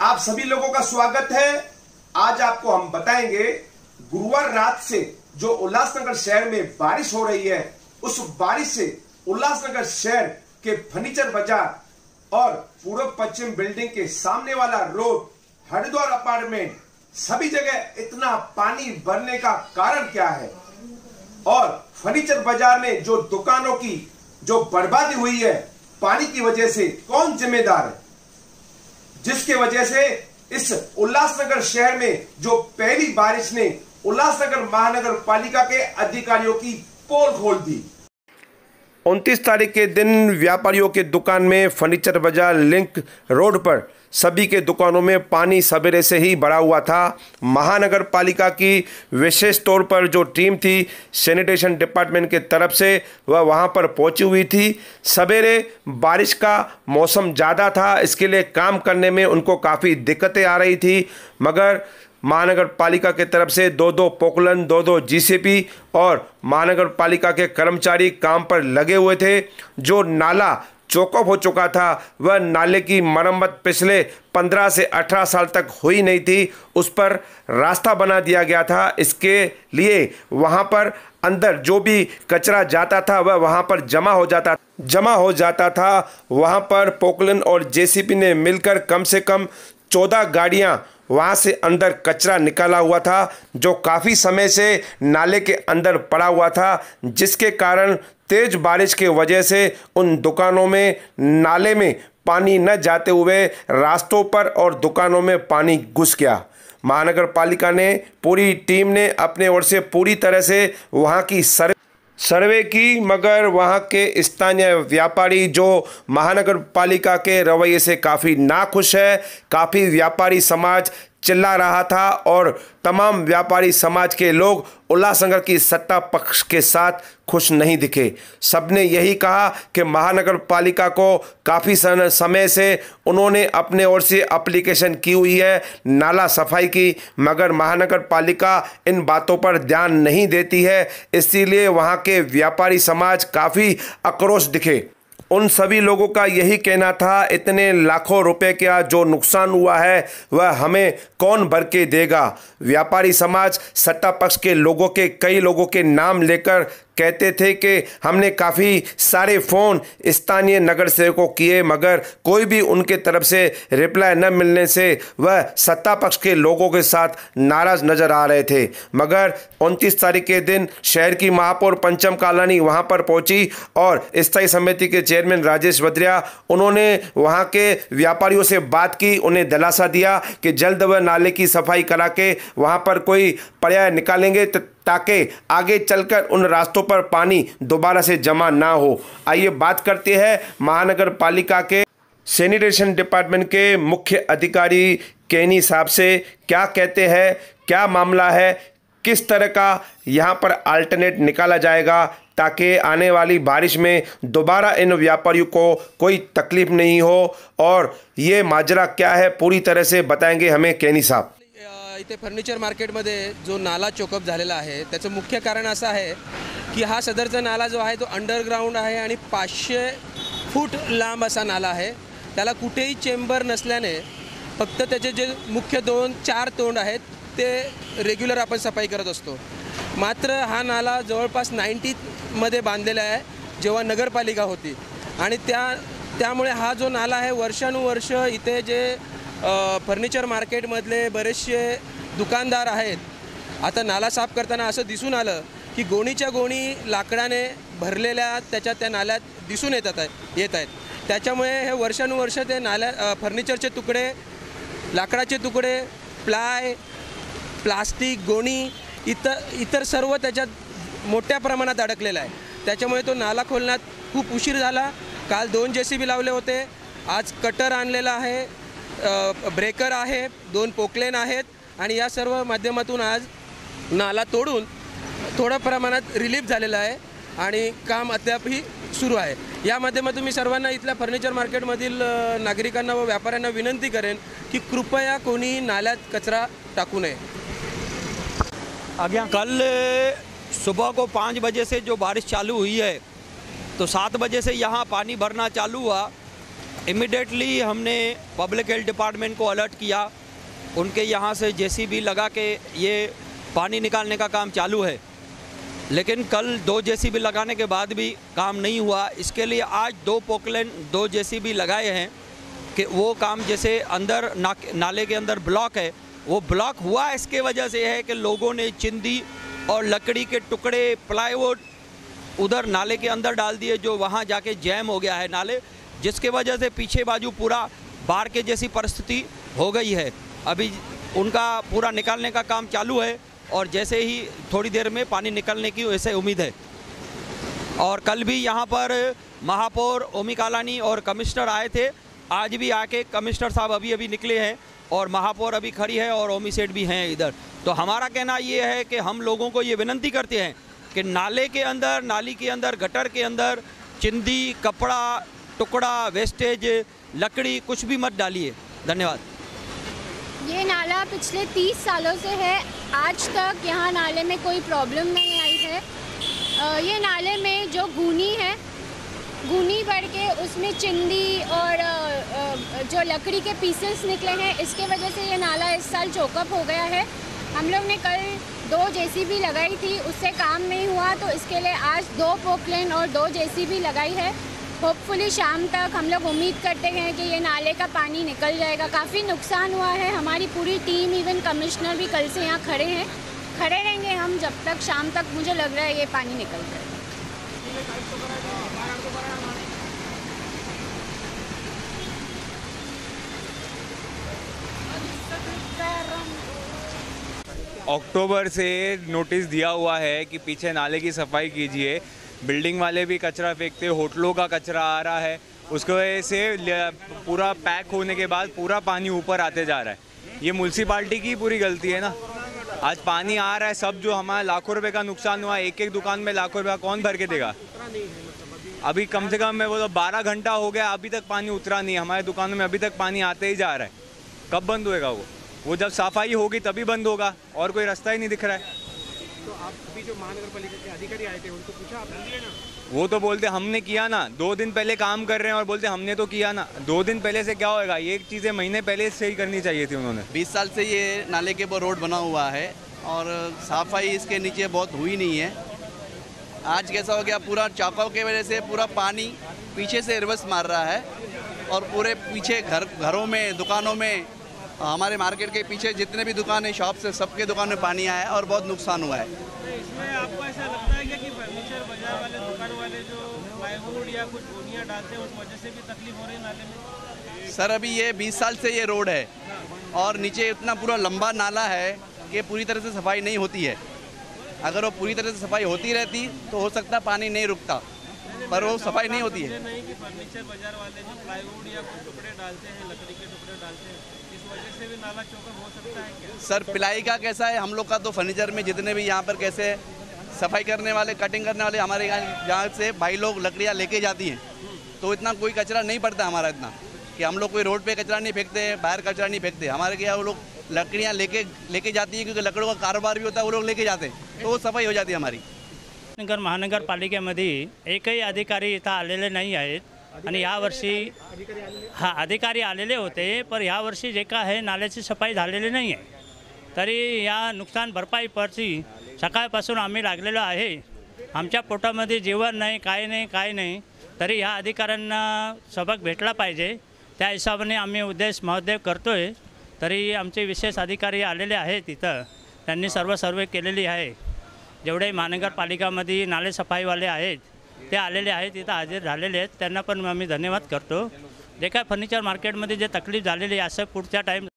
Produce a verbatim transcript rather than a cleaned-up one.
आप सभी लोगों का स्वागत है। आज आपको हम बताएंगे गुरुवार रात से जो उल्लासनगर शहर में बारिश हो रही है, उस बारिश से उल्लासनगर शहर के फर्नीचर बाजार और पूर्व पश्चिम बिल्डिंग के सामने वाला रोड, हरिद्वार अपार्टमेंट, सभी जगह इतना पानी भरने का कारण क्या है और फर्नीचर बाजार में जो दुकानों की जो बर्बादी हुई है पानी की वजह से, कौन जिम्मेदार है, जिसके वजह से इस उल्लासनगर शहर में जो पहली बारिश ने उल्लासनगर महानगर पालिका के अधिकारियों की पोल खोल दी। उनतीस तारीख के दिन व्यापारियों के दुकान में फर्नीचर बाजार लिंक रोड पर सभी के दुकानों में पानी सवेरे से ही भरा हुआ था। महानगर पालिका की विशेष तौर पर जो टीम थी सैनिटेशन डिपार्टमेंट के तरफ से, वह वहां पर पहुंची हुई थी। सवेरे बारिश का मौसम ज़्यादा था, इसके लिए काम करने में उनको काफ़ी दिक्कतें आ रही थी, मगर महानगर पालिका के तरफ से दो दो पोकलन, दो दो जीसीपी और महानगर पालिका के कर्मचारी काम पर लगे हुए थे। जो नाला चौकअप हो चुका था, वह नाले की मरम्मत पिछले पंद्रह से अठारह साल तक हुई नहीं थी, उस पर रास्ता बना दिया गया था। इसके लिए वहां पर अंदर जो भी कचरा जाता था वह वहां पर जमा हो जाता जमा हो जाता था। वहां पर पोकलन और जेसीबी ने मिलकर कम से कम चौदह गाड़ियां वहाँ से अंदर कचरा निकाला हुआ था, जो काफ़ी समय से नाले के अंदर पड़ा हुआ था, जिसके कारण तेज बारिश के वजह से उन दुकानों में नाले में पानी न जाते हुए रास्तों पर और दुकानों में पानी घुस गया। महानगर पालिका ने, पूरी टीम ने अपने ओर से पूरी तरह से वहाँ की सर्वे सर्वे की, मगर वहाँ के स्थानीय व्यापारी जो महानगर पालिका के रवैये से काफ़ी नाखुश है। काफ़ी व्यापारी समाज चिल्ला रहा था और तमाम व्यापारी समाज के लोग उल्लासनगर की सत्ता पक्ष के साथ खुश नहीं दिखे। सबने यही कहा कि महानगर पालिका को काफ़ी समय से उन्होंने अपने ओर से एप्लीकेशन की हुई है नाला सफाई की, मगर महानगर पालिका इन बातों पर ध्यान नहीं देती है। इसीलिए वहाँ के व्यापारी समाज काफ़ी आक्रोश दिखे। उन सभी लोगों का यही कहना था, इतने लाखों रुपए का जो नुकसान हुआ है वह हमें कौन भर के देगा। व्यापारी समाज सत्ता पक्ष के लोगों के कई लोगों के नाम लेकर कहते थे कि हमने काफ़ी सारे फ़ोन स्थानीय नगर सेवकों किए, मगर कोई भी उनके तरफ से रिप्लाई न मिलने से वह सत्ता पक्ष के लोगों के साथ नाराज़ नज़र आ रहे थे। मगर उनतीस तारीख के दिन शहर की महापौर पंचम कालानी वहां पर पहुंची और स्थायी समिति के चेयरमैन राजेश वद्रिया, उन्होंने वहां के व्यापारियों से बात की, उन्हें दिलासा दिया कि जल्द वह नाले की सफाई करा के वहां पर कोई पर्याय निकालेंगे ताकि आगे चलकर उन रास्तों पर पानी दोबारा से जमा ना हो। आइए बात करते हैं महानगर पालिका के सैनिटेशन डिपार्टमेंट के मुख्य अधिकारी केनी साहब से। क्या कहते हैं, क्या मामला है, किस तरह का यहाँ पर अल्टरनेट निकाला जाएगा ताकि आने वाली बारिश में दोबारा इन व्यापारियों को कोई तकलीफ नहीं हो, और ये माजरा क्या है पूरी तरह से बताएंगे हमें केनी साहब। इथे फर्निचर मार्केटमध्ये जो नाला चोकअप झालेला आहे त्याचं मुख्य कारण असं आहे की हा सदरचा नाला जो आहे तो अंडरग्राउंड आहे आणि पाचशे फूट लांब असा नाला आहे। त्याला कुठेही चेंबर नसल्याने फक्त त्याचे जे मुख्य दोन चार तोंड आहेत ते रेग्युलर आपण सफाई करत असतो। मात्र हा नाला जवळपास नाईंटीमध्ये बांधलेला आहे जेव्हा नगरपालिका होती, आणि त्या त्यामुळे हा जो नाला आहे वर्षानुवर्ष इथे जे फर्निचर मार्केटमधले बरेचसे दुकानदार आहेत, आता नाला साफ करताना असं दिसून आलं की गोणीच्या गोणी लाकडाने भरलेल्या त्याच्या त्या नाल्यात दिसून येतात येत आहेत। त्याच्यामुळे हे वर्षानुवर्ष ते नाल्या फर्निचरचे तुकडे, लाकडाचे तुकडे, प्लाय, प्लास्टिक, गोणी इतर इतर सर्व त्याच्यात मोठ्या प्रमाणात अडकलेलं आहे। त्याच्यामुळे तो नाला खोलण्यात खूप उशीर झाला। काल दोन जेसीबी लावले होते, आज कटर आणलेला आहे, ब्रेकर आहे, दोन पोकलेन आहेत, आणि या सर्व माध्यमातून आज नाला तोडून थोड्या प्रमाणात रिलीफ झालेला आहे आणि काम अद्यापही सुरू आहे। या माध्यमातून मी सर्वांना इथल्या फर्निचर मार्केटमधील नागरिकांना व व्यापाऱ्यांना विनंती करेन की कृपया कोणी नाल्यात कचरा टाकू नये। आगे कल सुबह को पाँच बजे से जो बारिश चालू हुई है तो सात बजे से यहाँ पानी भरना चालू हुआ इमिडिएटली हमने पब्लिक हेल्थ डिपार्टमेंट को अलर्ट किया, उनके यहाँ से जेसीबी लगा के ये पानी निकालने का काम चालू है। लेकिन कल दो जेसीबी लगाने के बाद भी काम नहीं हुआ। इसके लिए आज दो पोकलेन दो जेसीबी लगाए हैं कि वो काम जैसे अंदर ना, नाले के अंदर ब्लॉक है, वो ब्लॉक हुआ इसके वजह से है कि लोगों ने चिंदी और लकड़ी के टुकड़े, प्लाईवुड उधर नाले के अंदर डाल दिए, जो वहाँ जाके जैम हो गया है नाले, जिसके वजह से पीछे बाजू पूरा बाढ़ के जैसी परिस्थिति हो गई है। अभी उनका पूरा निकालने का काम चालू है और जैसे ही थोड़ी देर में पानी निकलने की वैसे उम्मीद है। और कल भी यहाँ पर महापौर ओमी कालानी और कमिश्नर आए थे, आज भी आके कमिश्नर साहब अभी अभी निकले हैं और महापौर अभी खड़ी है और ओमी सेठ भी हैं इधर। तो हमारा कहना ये है कि हम लोगों को ये विनती करते हैं कि नाले के अंदर, नाली के अंदर, गटर के अंदर चिंदी, कपड़ा, टुकड़ा, वेस्टेज, लकड़ी कुछ भी मत डालिए। धन्यवाद। ये नाला पिछले तीस सालों से है, आज तक यहाँ नाले में कोई प्रॉब्लम नहीं आई है। ये नाले में जो गूनी है, गूनी बढ़ के उसमें चिंदी और जो लकड़ी के पीसेस निकले हैं, इसके वजह से ये नाला इस साल चोकअप हो गया है। हम लोग ने कल दो जेसीबी लगाई थी, उससे काम नहीं हुआ, तो इसके लिए आज दो पोकलेन और दो जेसीबी लगाई है। होपफुली शाम तक हम लोग उम्मीद करते हैं कि ये नाले का पानी निकल जाएगा। काफ़ी नुकसान हुआ है, हमारी पूरी टीम, इवन कमिश्नर भी कल से यहाँ खड़े हैं, खड़े रहेंगे हम जब तक शाम तक मुझे लग रहा है ये पानी निकल जाएगा। अक्टूबर से नोटिस दिया हुआ है कि पीछे नाले की सफाई कीजिए। बिल्डिंग वाले भी कचरा फेंकते, होटलों का कचरा आ रहा है, उसकी वजह से पूरा पैक होने के बाद पूरा पानी ऊपर आते जा रहा है। ये म्यूनसिपाल्टी की पूरी गलती है ना। आज पानी आ रहा है, सब जो हमारा लाखों रुपए का नुकसान हुआ, एक एक दुकान में लाखों रुपया कौन भर के देगा। अभी कम से कम मैं बोलो बारह घंटा हो गया, अभी तक पानी उतरा नहीं। हमारे दुकानों में अभी तक पानी आते ही जा रहा है। कब बंद होएगा वो वो जब सफाई होगी तभी बंद होगा, और कोई रास्ता ही नहीं दिख रहा है। तो आप अभी जो महानगर पालिका के अधिकारी आए थे उनको पूछा आपने ना? वो तो बोलते हमने किया ना, दो दिन पहले काम कर रहे हैं और बोलते हमने तो किया ना। दो दिन पहले से क्या होएगा, ये चीज़ें महीने पहले से ही करनी चाहिए थी उन्होंने। बीस साल से ये नाले के ऊपर रोड बना हुआ है और सफाई इसके नीचे बहुत हुई नहीं है। आज कैसा हो गया, पूरा चौकाव की वजह से पूरा पानी पीछे से रिवर्स मार रहा है और पूरे पीछे घर घरों में, दुकानों में, हमारे मार्केट के पीछे जितने भी दुकान है, शॉप से, सबके दुकान में पानी आया है और बहुत नुकसान हुआ है। इसमें आपको ऐसा लगता है कि फर्नीचर बाजार वाले, दुकान वाले जो प्लाईवुड या कुछ गोनियाँ डालते हैं उस वजह से भी तकलीफ हो रही है नाले में? सर अभी ये बीस साल से ये रोड है और नीचे इतना पूरा लंबा नाला है कि पूरी तरह से सफाई नहीं होती है। अगर वो पूरी तरह से सफाई होती रहती तो हो सकता पानी नहीं रुकता, पर वो सफाई नहीं होती है। नहीं कि फर्नीचर बाजार वाले जो प्लाईवुड या कुछ टुकड़े डालते हैं, लकड़ी के टुकड़े डालते हैं, इस वजह से भी नाला चौकअप हो सकता है क्या? सर पिलाई का कैसा है, हम लोग का तो फर्नीचर में जितने भी यहाँ पर कैसे सफाई करने वाले, कटिंग करने वाले हमारे यहाँ यहाँ से भाई लोग लकड़ियाँ लेके जाती हैं, तो इतना कोई कचरा नहीं पड़ता हमारा इतना कि हम लोग कोई रोड पे कचरा नहीं फेंकते, बाहर कचरा नहीं फेंकते। हमारे यहाँ वो लोग लकड़ियाँ लेके लेके जाती हैं, क्योंकि लकड़ों का कारोबार भी होता है, वो लोग लेके जाते हैं, तो वो सफाई हो जाती है हमारी। नगर महानगरपालिकेमध्ये एकही अधिकारी इथं आलेले नाही आहेत आणि यावर्षी हां अधिकारी आलेले होते, पण यावर्षी जे काय आहे नाल्याची सफाई झालेली नाही आहे। तरी या नुकसान भरपाईपरची सकाळपासून आम्ही लागलेलो आहे। आमच्या पोटामध्ये जेवण नाही, काय नाही काय नाही, तरी ह्या अधिकाऱ्यांना सबक भेटला पाहिजे, त्या हिशोबाने आम्ही उद्देश महोदय करतोय। तरी आमचे विशेष अधिकारी आलेले आहेत तिथं, त्यांनी सर्व सर्वे केलेली आहे। जेवढे महानगरपालिकामध्ये नाले सफाईवाले आहेत ते आलेले आहेत, तिथं हजर झालेले आहेत, त्यांना पण आम्ही धन्यवाद करतो। जे काय फर्निचर मार्केटमध्ये जे तकलीफ झालेली आहे, असं पुढच्या टाईम